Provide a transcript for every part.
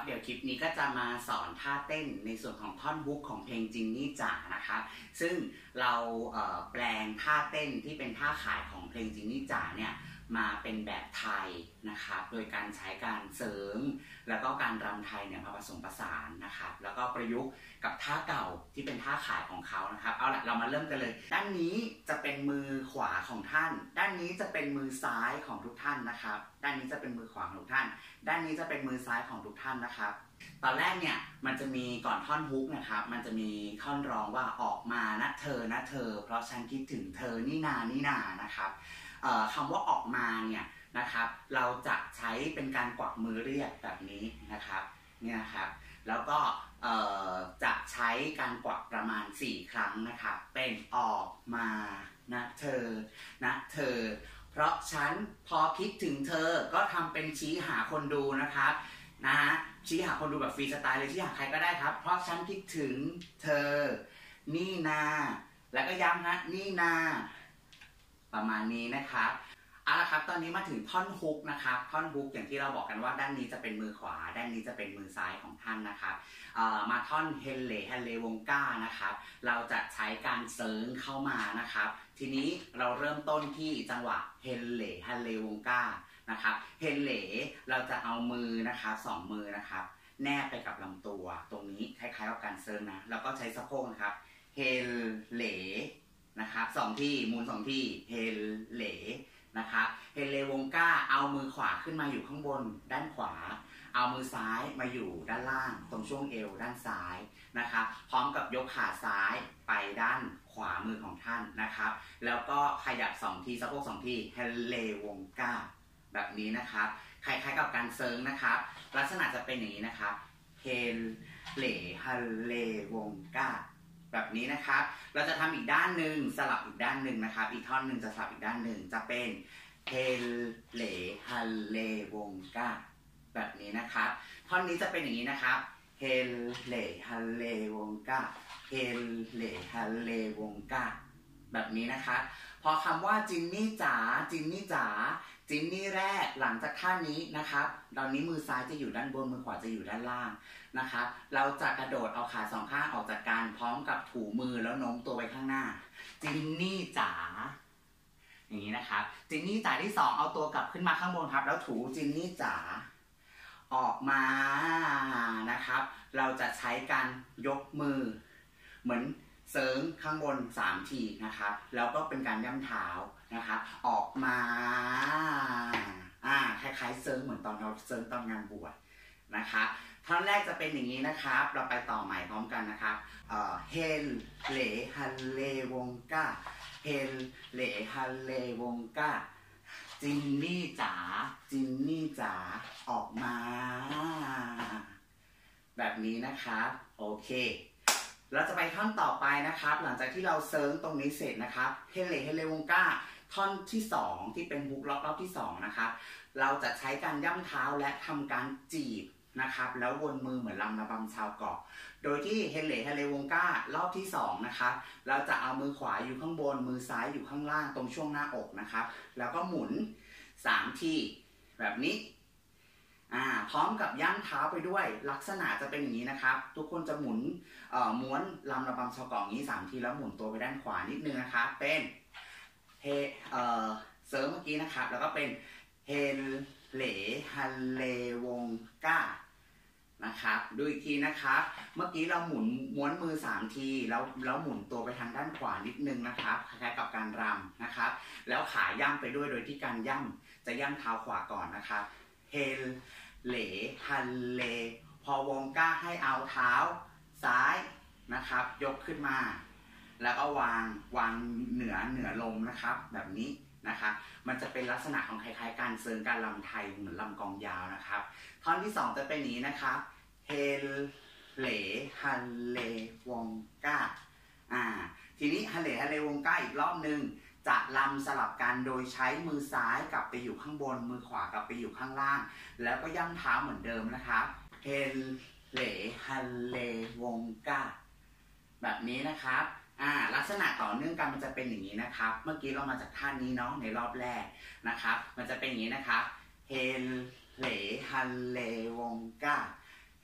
เดี๋ยวคลิปนี้ก็จะมาสอนท่าเต้นในส่วนของท่อนฮุกของเพลงจินนี่จ๋านะครับซึ่งเราแปลงท่าเต้นที่เป็นท่าขายของเพลงจินนี่จ๋าเนี่ยมาเป็นแบบไทยนะครับโดยการใช้การเสริมแล้วก็การรำไทยเนี่ยมาผสมผสานนะครับแล้วก็ประยุกต์กับท่าเก่าที่เป็นท่าขายของเขานะครับเอาล่ะเรามาเริ่มกันเลยด้านนี้จะเป็นมือขวาของท่านด้านนี้จะเป็นมือซ้ายของทุกท่านนะครับด้านนี้จะเป็นมือขวาของทุกท่านด้านนี้จะเป็นมือซ้ายของทุกท่านนะครับตอนแรกเนี่ยมันจะมีก่อนท่อนฮุกนะครับมันจะมีท่อนร้องว่าออกมานะเธอนะเธอเพราะฉันคิดถึงเธอนี่นานี่นานะครับคำว่าออกมาเนี่ยนะครับเราจะใช้เป็นการกวักมือเรียกแบบนี้นะครับเนี่ยนะครับแล้วก็จะใช้การกวักประมาณ4ครั้งนะครับเป็นออกมานะเธอนะเธอเพราะฉันพอคิดถึงเธอก็ทำเป็นชี้หาคนดูนะครับนะฮะชี้หาคนดูแบบฟรีสไตล์เลยชี้หาใครก็ได้ครับเพราะฉันคิดถึงเธอนี่นาแล้วก็ย้ำนะนี่นาประมาณนี้นะครับเอาละครับตอนนี้มาถึงท่อนฮุกนะครับท่อนฮุกอย่างที่เราบอกกันว่าด้านนี้จะเป็นมือขวาด้านนี้จะเป็นมือซ้ายของท่านนะครับมาท่อนเฮเลฮันเลวงก้านะครับเราจะใช้การเซิร์งเข้ามานะครับทีนี้เราเริ่มต้นที่จังหวะเฮเลฮันเลวงก้านะครับเฮเลเราจะเอามือนะครับ2มือนะครับแนบไปกับลำตัวตรงนี้คล้ายๆกับการเซิร์งนะแล้วก็ใช้สะโพกนะครับเฮเลนะครับ2ที่มูล2ที่เฮเลนะครับเฮเลวงก้าเอามือขวาขึ้นมาอยู่ข้างบนด้านขวาเอามือซ้ายมาอยู่ด้านล่างตรงช่วงเอวด้านซ้ายนะครับพร้อมกับยกขาซ้ายไปด้านขวามือของท่านนะครับแล้วก็ขยับ2ทีสะโพก2ทีเฮเลวงก้าแบบนี้นะครับคล้ายๆกับการเซิร์งนะครับลักษณะจะเป็นอย่างนี้นะครับเฮเลฮันเลวงก้าแบบนี้นะครับเราจะทำอีกด้านหนึ่งสลับอีกด้านหนึ่งนะครับอีกท่อนหนึ่งจะสลับอีกด้านหนึ่งจะเป็นเฮเลฮันเลวงก้าแบบนี้นะครับท่อนนี้จะเป็นอย่างนี้นะครับเฮเลฮันเลวงก้าเฮเลฮันเลวงก้าแบบนี้นะครับพอคำว่าจินนี่จ๋าจินนี่จ๋าจินนี่แรกหลังจากท่านี้นะครับตอนนี้มือซ้ายจะอยู่ด้านบนมือขวาจะอยู่ด้านล่างนะครับเราจะกระโดดเอาขา2ข้างออกจากกันพร้อมกับถูมือแล้วโน้มตัวไปข้างหน้าจินนี่จ๋าอย่างนี้นะครับจินนี่จ๋าที่2เอาตัวกลับขึ้นมาข้างบนครับแล้วถูจินนี่จ๋าออกมานะครับเราจะใช้การยกมือเหมือนเซิร์งข้างบน3ทีนะครับแล้วก็เป็นการย่ำเท้านะครับออกมาคล้ายๆเซิร์งเหมือนตอนเราเซิร์งตอนงานบวชนะครับท่อนแรกจะเป็นอย่างนี้นะครับเราไปต่อใหม่พร้อมกันนะครับเฮเลฮันเลวงก้าเฮเลฮันเลวงก้าจินนี่จ๋าจินนี่จ๋าออกมาแบบนี้นะครับโอเคเราจะไปท่อนต่อไปนะครับหลังจากที่เราเซิร์งตรงนี้เสร็จนะครับเฮเลวงก้าท่อนที่2ที่เป็นฮุกรอบที่2นะครับเราจะใช้การย่ำเท้าและทำการจีบนะครับแล้ววนมือเหมือนลำระบำชาวเกาะโดยที่เฮเลวงก้ารอบที่2นะครับเราจะเอามือขวาอยู่ข้างบนมือซ้ายอยู่ข้างล่างตรงช่วงหน้าอกนะครับแล้วก็หมุน3ทีแบบนี้พร้อมกับย่ำเท้าไปด้วยลักษณะจะเป็นอย่างนี้นะครับทุกคนจะหมุนม้วนลำระบำชาวเกาะนี้3ทีแล้วหมุนตัวไปด้านขวานิดนึงนะครับเป็นเซิร์ฟเมื่อกี้นะครับแล้วก็เป็นเฮเลฮันเลวงก้านะครับดูอีกทีนะครับเมื่อกี้เราหมุนม้วนมือ3ทีแล้วหมุนตัวไปทางด้านขวานิดนึงนะครับคล้ายๆกับการรำนะครับแล้วขาย่ำไปด้วยโดยที่การย่ำจะย่ำเท้าขวาก่อนนะครับเฮเลฮันเลพอวงก้าให้เอาเท้าซ้ายนะครับยกขึ้นมาแล้วก็วางเหนือลมนะครับแบบนี้นะครับมันจะเป็นลักษณะของคล้ายๆการเซิร์งการลำไทยเหมือนลำกองยาวนะครับท่อนที่2จะเป็นนี้นะครับเฮเลฮันเลวงก้าทีนี้เฮเลวงก้าอีกรอบนึงจะลำสลับกันโดยใช้มือซ้ายกลับไปอยู่ข้างบนมือขวากลับไปอยู่ข้างล่างแล้วก็ย่ำเท้าเหมือนเดิมนะครับเฮเลฮันเลวงก้าแบบนี้นะครับลักษณะต่อเนื่องกันมันจะเป็นอย่างนี้นะครับเมื่อกี้เรามาจากท่านี้เนาะในรอบแรกนะครับมันจะเป็นอย่างนี้นะครับเฮเลฮันเลวงก้าเฮ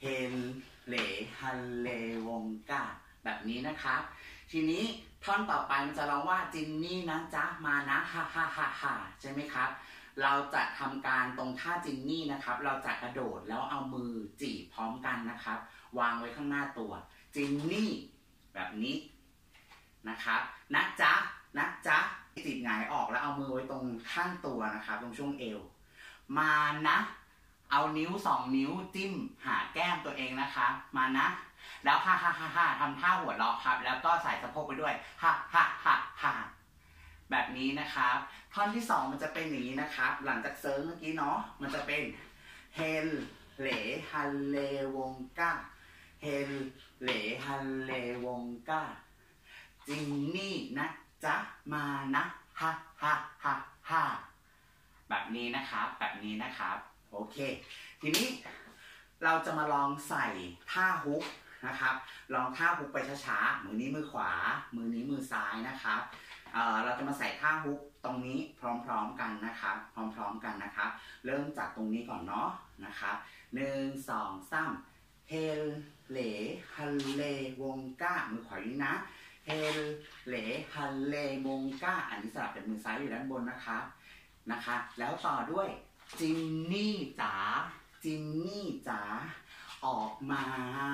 เฮนเหลฮันเลวงกาแบบนี้นะครับทีนี้ท่อนต่อไปมันจะร้องว่าจินนี่นะจ๊ะมานะฮ่าฮ่าฮ่าฮ่าใช่ไหมครับเราจะทำการตรงท่าจินนี่นะครับเราจะกระโดดแล้วเอามือจีบพร้อมกันนะครับวางไว้ข้างหน้าตัวจินนี่แบบนี้นะครับนะจ๊ะนะจ๊ะจีบหงายออกแล้วเอามือไว้ตรงข้างตัวนะครับตรงช่วงเอวมานะเอานิ้ว2 นิ้วจิ้มหาแก้มตัวเองนะคะมานะแล้วฮ่าฮ่าฮ่าฮ่าทำท่าหัวเราะครับแล้วก็ใส่สะโพกไปด้วยฮ่าฮ่าฮ่าฮ่าแบบนี้นะครับท่อนที่2มันจะเป็นอย่างนี้นะครับหลังจากเซิร์ฟเมื่อกี้เนาะมันจะเป็นเฮลเหลฮันเลวงก้าเฮลเหลฮันเลวงก้าจินนี่นะจ๊ะมานะฮ่าฮ่าฮ่าฮ่าแบบนี้นะครับแบบนี้นะครับโอเคทีนี้เราจะมาลองใส่ท่าฮุกนะครับลองท่าฮุกไปช้าๆมือนี้มือขวามือนี้มือซ้ายนะครับเราจะมาใส่ท่าฮุกตรงนี้พร้อมๆกันนะครับพร้อมๆกันนะครับเริ่มจากตรงนี้ก่อนเนาะนะครับ1 2 3เฮลเหลฮันเลวงก้ามือขวาอยู่นะเฮลเหลฮันเลวงก้าอันนี้สลับเป็นมือซ้ายอยู่ด้านบนนะครับแล้วต่อด้วยจินนี่จ๋าจินนี่จ๋าออกมา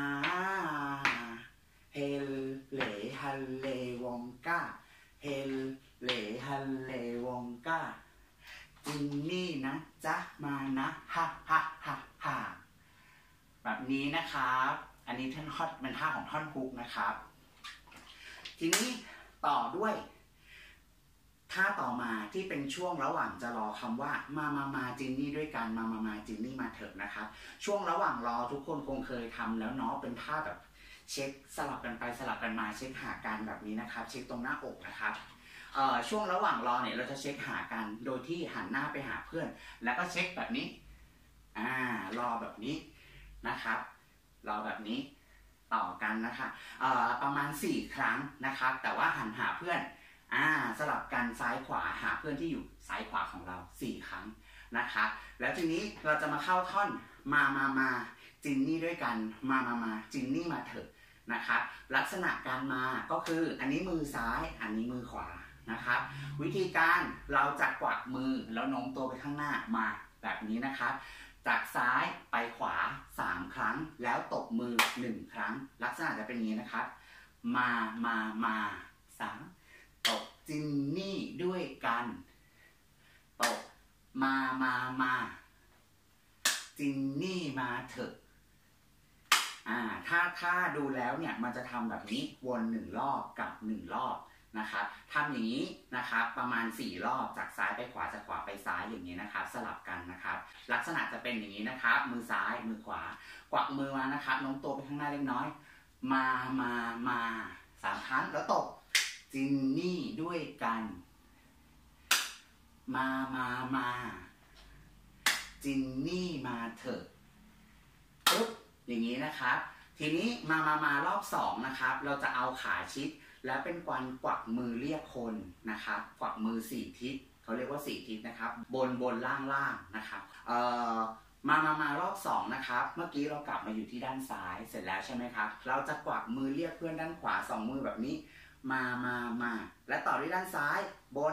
เฮลเหลฮันเลวงก้าเฮลเหลฮันเลวงก้าจินนี่นะจ๊ะมานะฮ่าฮ่าฮ่าฮ่าแบบนี้นะครับอันนี้ท่อนฮอตเป็นท่าของท่อนฮุกนะครับทีนี้ต่อด้วยท่าต่อมาที่เป็นช่วงระหว่างจะรอคำว่ามาจินนี่ด้วยกันมาจินนี่มาเถอะนะครับช่วงระหว่างรอทุกคนคงเคยทำแล้วเนาะเป็นท่าแบบเช็คสลับกันไปสลับกันมาเช็คหากันแบบนี้นะครับเช็คตรงหน้าอกนะครับช่วงระหว่างรอเนี่ยเราจะเช็คหากันโดยที่หันหน้าไปหาเพื่อนแล้วก็เช็คแบบนี้รอแบบนี้นะครับรอแบบนี้ต่อกันนะคะประมาณ4 ครั้งนะครับแต่ว่าหันหาเพื่อนสลับกันซ้ายขวาหาเพื่อนที่อยู่ซ้ายขวาของเรา4 ครั้งนะคะแล้วทีนี้เราจะมาเข้าท่อนมาจินนี่ด้วยกันมาจินนี่มาเถอะนะครับลักษณะการมาก็คืออันนี้มือซ้ายอันนี้มือขวานะครับวิธีการเราจะกวักมือแล้วโน้มตัวไปข้างหน้ามาแบบนี้นะครับจากซ้ายไปขวา3 ครั้งแล้วตบมือ1 ครั้งลักษณะจะเป็นอย่างนี้นะครับมา3ตบจินนี่ด้วยกันตบมาจินนี่มาเถอะถ้าดูแล้วเนี่ยมันจะทำแบบนี้วน1 รอบกับ1 รอบนะครับทำอย่างนี้นะครับประมาณ4 รอบจากซ้ายไปขวาจากขวาไปซ้ายอย่างนี้นะครับสลับกันนะครับลักษณะจะเป็นอย่างนี้นะครับมือซ้ายมือขวากวักมือมานะครับโน้มตัวไปข้างหน้าเล็กน้อยมา3 ครั้งแล้วตบจินนี่ด้วยกันมาจินนี่มาเถอะปุ๊บอย่างนี้นะครับทีนี้มารอบ2นะครับเราจะเอาขาชิดแล้วเป็นการกวักมือเรียกคนนะครับกวักมือ4 ทิศเขาเรียกว่า4 ทิศนะครับบนล่างนะครับมารอบ2นะครับเมื่อกี้เรากลับมาอยู่ที่ด้านซ้ายเสร็จแล้วใช่ไหมครับเราจะกวักมือเรียกเพื่อนด้านขวา2 มือแบบนี้มาและต่อด้วยด้านซ้ายบน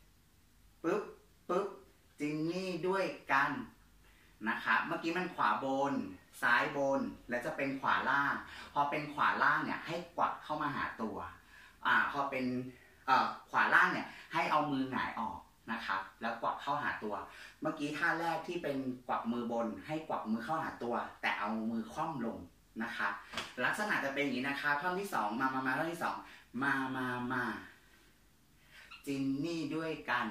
ปึ๊บจินนี่ด้วยกันนะครับเมื่อกี้มันขวาบนซ้ายบนและจะเป็นขวาล่างพอเป็นขวาล่างเนี่ยให้กวักเข้ามาหาตัวพอเป็นขวาล่างเนี่ยให้เอามือหงายออกนะครับแล้วกวักเข้าหาตัวเมื่อกี้ท่าแรกที่เป็นกวักมือบนให้กวักมือเข้าหาตัวแต่เอามือคว่ำลงนะคะลักษณะจะเป็นอย่างนี้นะคะท่อนที่2มาท่อนที่2มาจินนี่ด้วยกัน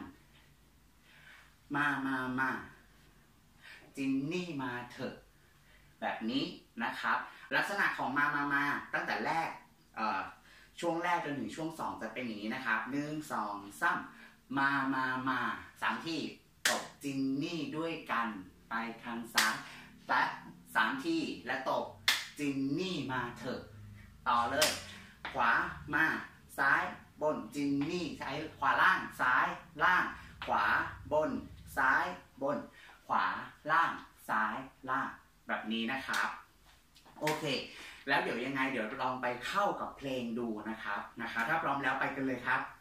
มาจินนี่มาเถอะแบบนี้นะครับลักษณะของมาตั้งแต่แรกช่วงแรกจนถึงช่วง2จะเป็นอย่างนี้นะครับ1 2 3มา3 ที่ตบจินนี่ด้วยกันไปทางซ้ายและ3 ที่และตบจินนี่มาเถอะต่อเลยขวามาซ้ายบนจินนี่ซ้ายขวาล่างซ้ายล่างขวาบนซ้ายบนขวาล่างซ้ายล่างแบบนี้นะครับโอเคแล้วเดี๋ยวยังไงเดี๋ยวลองไปเข้ากับเพลงดูนะครับถ้าพร้อมแล้วไปกันเลยครับ